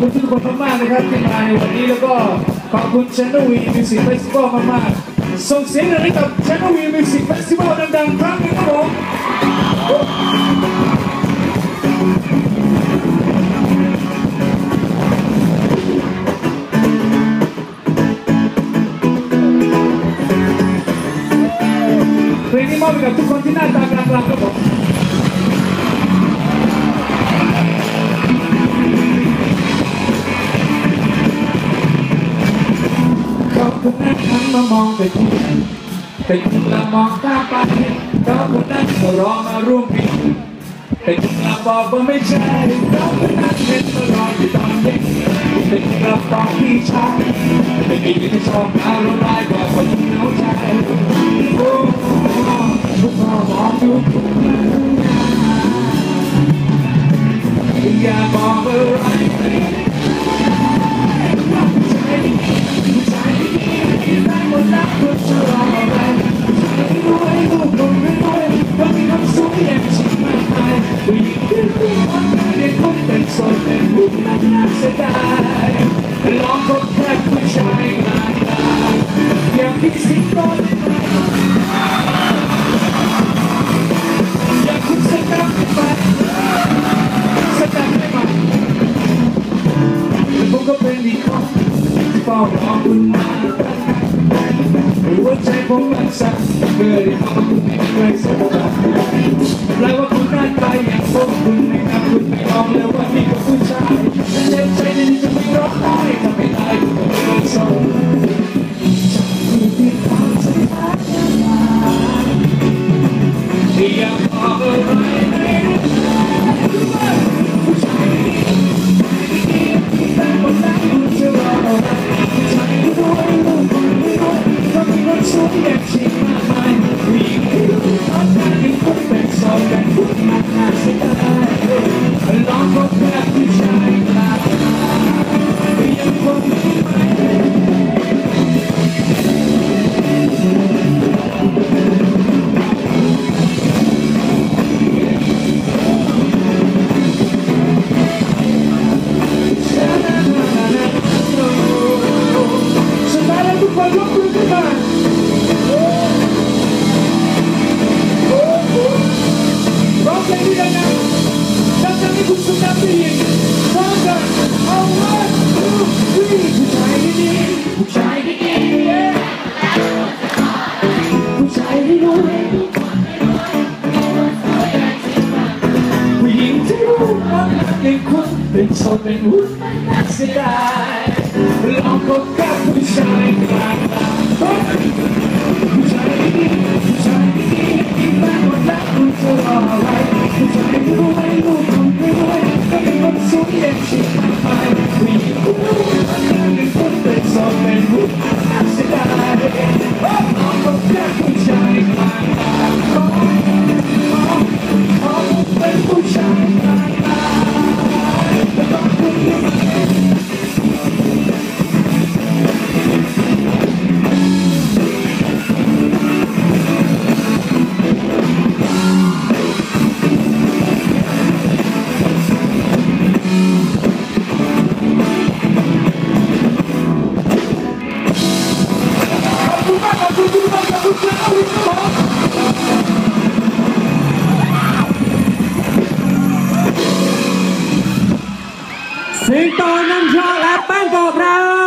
คุณทุกคนมากๆนะครับที่มาในวันนี้แล้วก็ขอบคุณ Channel V Music Festival มากๆส่งเสียงหน่อยให้กับ Channel V Music Festival ดังๆครั้งหนึ่งครับผมเพลงนี้มอบให้กับทุกคนที่หน้าตากลางๆครับผมเขาคนนั้นหันมามองแต่คุณแต่คุณละมองตาไปเขาคนนั้นก็รอมาร่วมพิธีแต่คุณละบอกว่าไม่ใช่เขาคนนั้นเห็นมารออยู่ตอนเย็นแต่คุณละบอกพี่ชายแต่พี่ไม่ชอบอารมณ์ร้ายกว่าคนที่เหงาใจโอ้ทุกคนมองดูคุณอย่าบอกอะไรลองพบแค่ผู้ชายงานอย่างพี่สิงโตอยากคุณสกัดไปสกัดไม่มาแต่ผมก็เป็นอีกคนเฝ้ารอคุณมาหัวใจผมมันสั่นเมื่อได้พบคุณไม่เคยสบายแปลว่าคุณน่าตายอย่างพวกคุณไม่นับคุณไม่มองเลยว่านี่ก็ผู้ชายเจ็บใจดีจะไม่ร้องไห้ทำไม่ได้คุณก็ไม่ต้องสนอยากบอกอะไรไม่รู้ผู้ชายแต่คนนั้นคุณจะรออะไรผู้ชายรู้รู้ไม่รู้ก็มีคนสวยอย่างที่มากมายผู้หญิงที่รู้ตอนนั้นยังคงเป็นโสดแต่คุณมันน่าเสียดายลองพบแค่ผู้ชายกลางยังคงมีไหมเป็นโสดเป็นวุ้นไม่น่าเสียดายลองคบกับผู้ชายกลางผู้ชายดีผู้ชายดีที่แม้วันนั้นคุณจะรออะไรผู้ชายรู้ไม่รู้คนไม่รู้ก็เป็นคนสวยอย่างที่มากมายผู้หญิงรู้ว่าเธอเป็นคนเป็นโสดเป็นวุ้นไม่น่าเสียดายลองคบกับผู้ชายกลางเป็นผู้ชายกลางสิงโตนำโชคและแป้งโกครับ